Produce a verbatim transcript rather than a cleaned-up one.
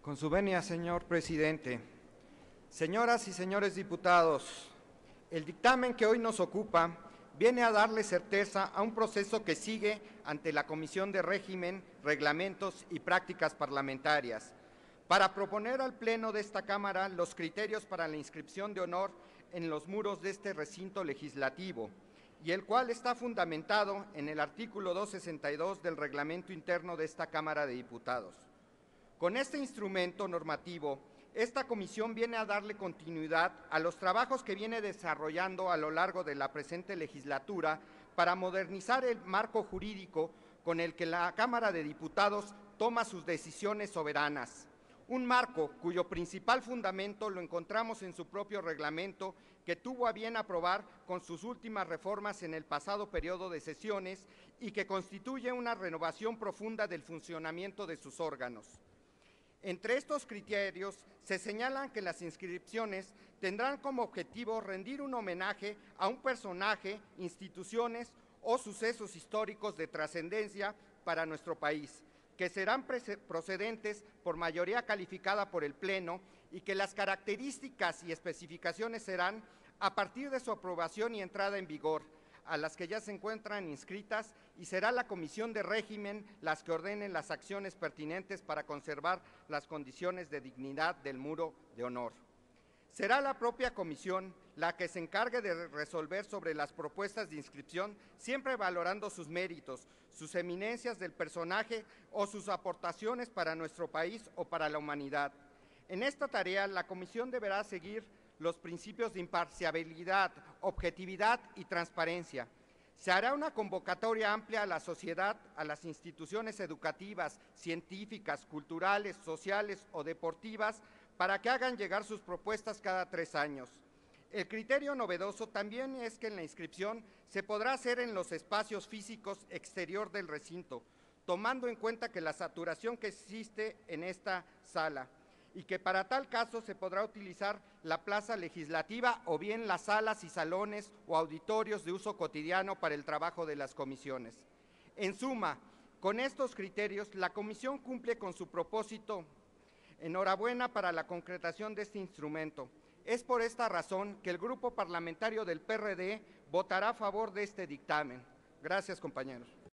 Con su venia, señor presidente. Señoras y señores diputados, el dictamen que hoy nos ocupa viene a darle certeza a un proceso que sigue ante la Comisión de Régimen, Reglamentos y Prácticas Parlamentarias, para proponer al Pleno de esta Cámara los criterios para la inscripción de honor en los muros de este recinto legislativo, y el cual está fundamentado en el artículo doscientos sesenta y dos del Reglamento Interno de esta Cámara de Diputados. Con este instrumento normativo, esta comisión viene a darle continuidad a los trabajos que viene desarrollando a lo largo de la presente legislatura para modernizar el marco jurídico con el que la Cámara de Diputados toma sus decisiones soberanas. Un marco cuyo principal fundamento lo encontramos en su propio reglamento, que tuvo a bien aprobar con sus últimas reformas en el pasado periodo de sesiones y que constituye una renovación profunda del funcionamiento de sus órganos. Entre estos criterios se señalan que las inscripciones tendrán como objetivo rendir un homenaje a un personaje, instituciones o sucesos históricos de trascendencia para nuestro país, que serán procedentes por mayoría calificada por el Pleno y que las características y especificaciones serán a partir de su aprobación y entrada en vigor, a las que ya se encuentran inscritas, y será la Comisión de Régimen las que ordenen las acciones pertinentes para conservar las condiciones de dignidad del muro de honor. Será la propia comisión la que se encargue de resolver sobre las propuestas de inscripción, siempre valorando sus méritos, sus eminencias del personaje o sus aportaciones para nuestro país o para la humanidad. En esta tarea, la comisión deberá seguir los principios de imparcialidad, objetividad y transparencia. Se hará una convocatoria amplia a la sociedad, a las instituciones educativas, científicas, culturales, sociales o deportivas para que hagan llegar sus propuestas cada tres años. El criterio novedoso también es que en la inscripción se podrá hacer en los espacios físicos exterior del recinto, tomando en cuenta que la saturación que existe en esta sala, y que para tal caso se podrá utilizar la plaza legislativa o bien las salas y salones o auditorios de uso cotidiano para el trabajo de las comisiones. En suma, con estos criterios, la comisión cumple con su propósito. Enhorabuena para la concretación de este instrumento. Es por esta razón que el Grupo Parlamentario del P R D votará a favor de este dictamen. Gracias, compañeros.